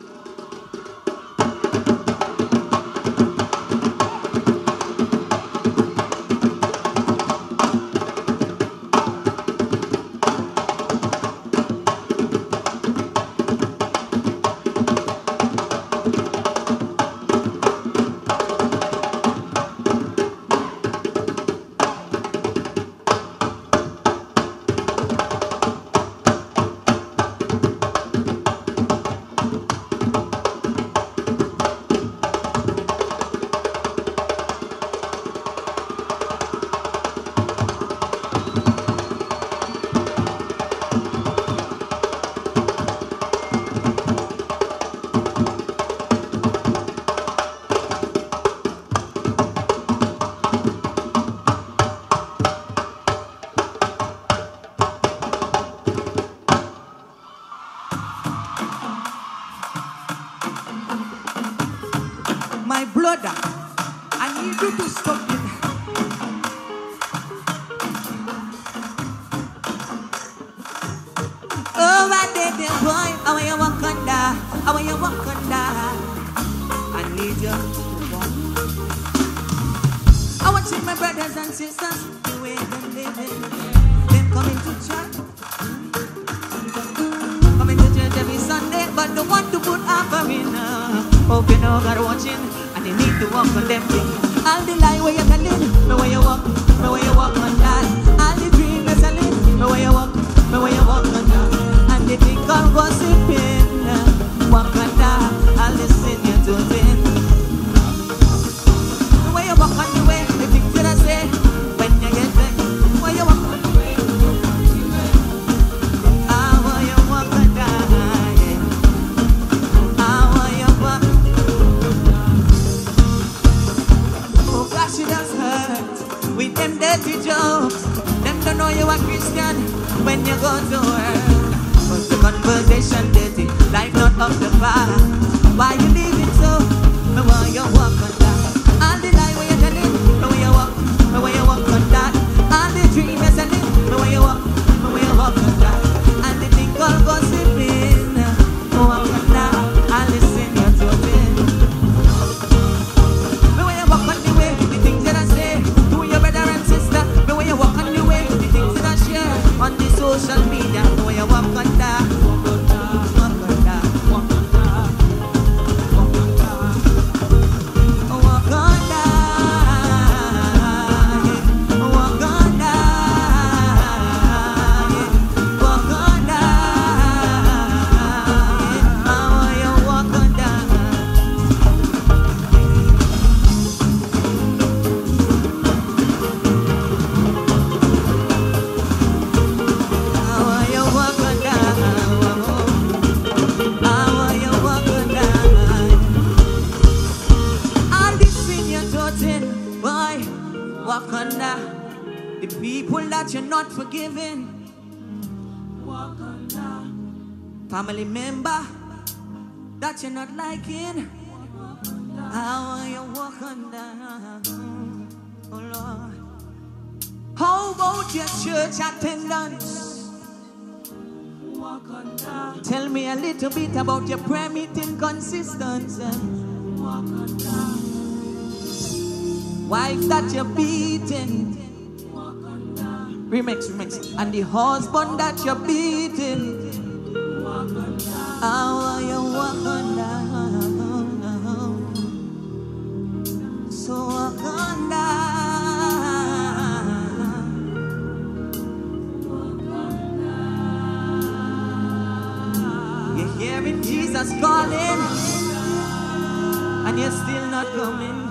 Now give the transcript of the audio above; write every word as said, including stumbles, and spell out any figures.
My brother, I need you to stop it. Oh, my baby boy, I want you walk on that. I want you walk on that. I need you to walk. I want to see my brothers and sisters the way them living. Them coming to church, coming to church every Sunday, but don't want to put offering. Hope you know God watching. And you need to walk on them things. All the lie where you're telling, the way you walk, the way you walk on that. All the dream you're selling, the way you walk, the way you walk on that. And they think all gossiping, walk on that. I'll listen you to them. The way you walk on the way, the things that I say, when you get back, the way you walk on the way. Ah, way you walk on that, yeah. Ah, way you walk. She does hurt with them dirty jokes. Them don't know you are Christian when you go to work. But the conversation dirty, life not up the bar. Why you leave it so? The way you walk on that. All the lie where you're telling, the way you walk, the way you walk on that. All the dream you're selling, the way you walk, the way you walk on that. And the thing called gossiping, walk on that. I listen you to me. The way you walk on the way. On the social media, the way you walk on that, walk on that, walk on that, walk on that, walk on that, walk on that, walk on that, how you walk on that. Walk under the people that you're not forgiving. Walk under family member that you're not liking. How you walk under? Oh Lord. How about your church attendance? Walk under. Tell me a little bit about your prayer meeting consistency. Walk under. Wife that you're beating. Remix, remix. And the husband that you're beating. How are you walking down? So walk on down. You're hearing Jesus calling, and you're still not coming.